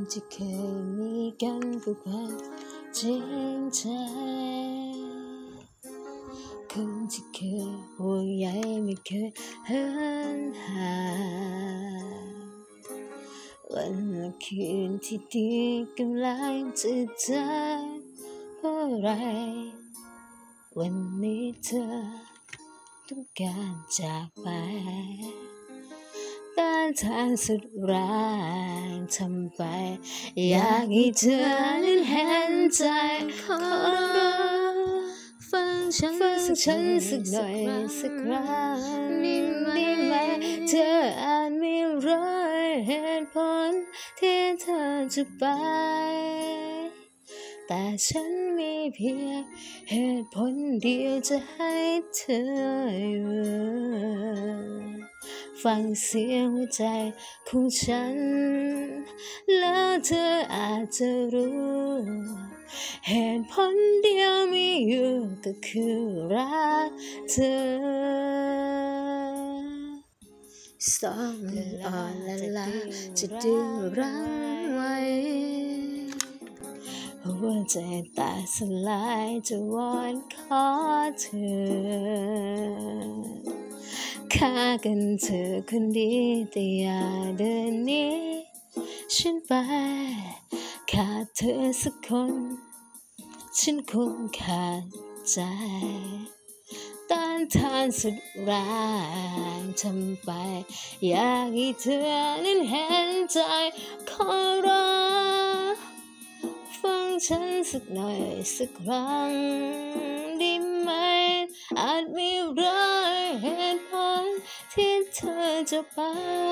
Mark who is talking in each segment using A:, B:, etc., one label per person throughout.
A: ที่เคยมีกันผูกพันจริงใจคนที่เคยห่วงใยไม่เคยเหินห่างวันและคืนที่ดีกำลังจะจากเมื่อไรวันนี้เธอต้องการจากไปต้านทานสุดแรงทำไปอยากให้เธอนั้นเห็นใจขอฟังฉันสักหน่อยสักครั้งได้ไหมเธออาจมีร้อยเหตุผลที่เธอจะไปแต่ฉันมีเพียงเหตุผลเดียวจะให้เธออยู่ฟังเสียงหัวใจของฉันแล้วเธออาจจะรู้เหตุผลเดียวมีอยู่ก็คือรักเธอสองอ่อนละลาจะดึงรั้งไว้หัวใจแตกสลายจะวอนขอเธอฆ่ากันเธอคนดีแต่อย่าเดินหนีฉันไปขาดเธอสักคนฉันคงขาดใจต้านทานสุดแรงทำไปอยากให้เธอนั้นเห็นใจขอร้องฟังฉันสักหน่อยสักครั้งได้ไหมอาจมีร้อยเหตุผลที่เธอจะไป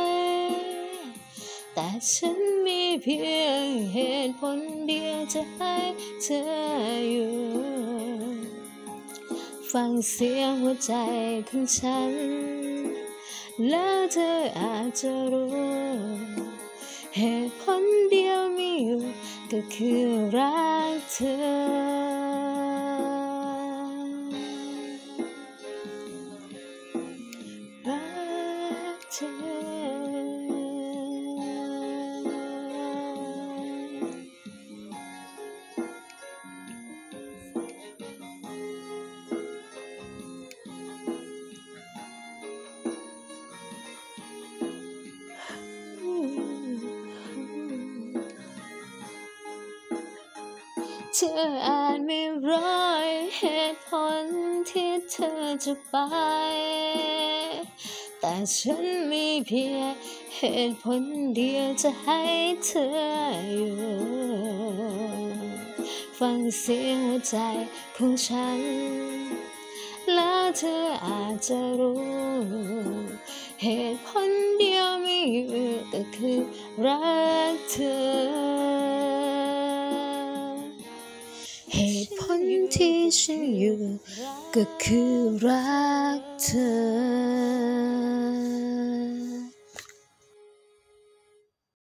A: แต่ฉันมีเพียงเหตุผลเดียวจะให้เธออยู่ฟังเสียงหัวใจของฉันแล้วเธออาจจะรู้เหตุผลเดียวมีอยู่ก็คือรักเธอรักเธออาจมีร้อยเหตุผลที่เธอจะไปแต่ฉันมีเพียงเหตุผลเดียวจะให้เธออยู่ฟังเสียงหัวใจของฉันแล้วเธออาจจะรู้เหตุผลเดียวมีอยู่ก็คือรักเธอเหตุผลที่ฉันอยู่ก็คือรักเธอ